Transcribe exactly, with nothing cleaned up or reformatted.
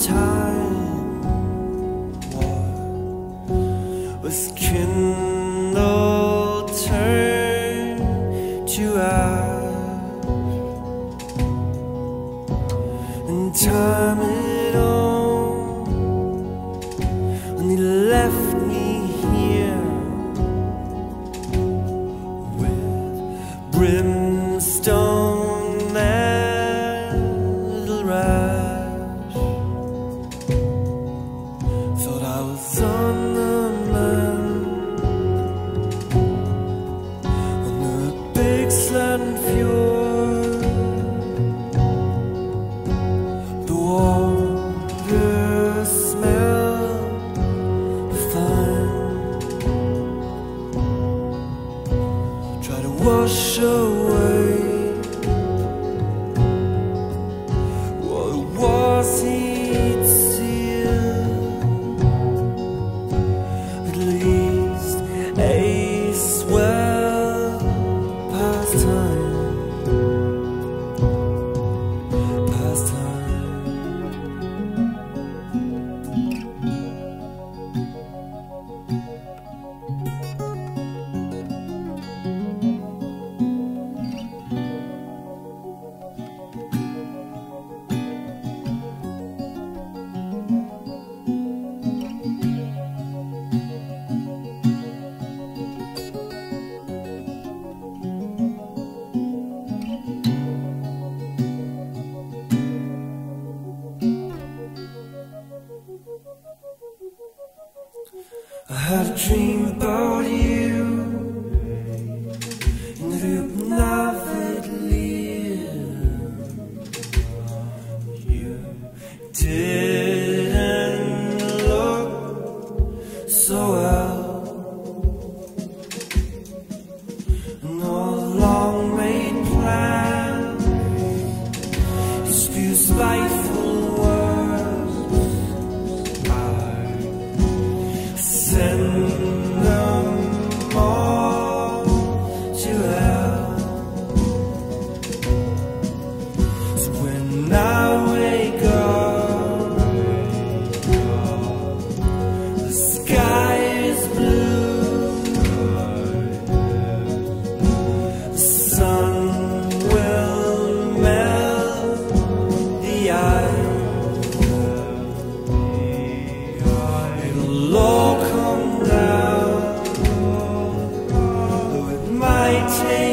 time was kindled turn to ash, and time it on when they left me here with brimstone and little rash. Thought I was on the mend, on the big slant fjord. The water smelled fine, try to wash away what it was he'd seen. At least a swell pastime, pastime. I had a dream about you in the Rue Navidlier. You didn't look so well, no long made plans, you spew spiteful words. Send them all to hell. So when I wake up, the sky is blue, the sun will melt the ice. It'll all come down, though it might take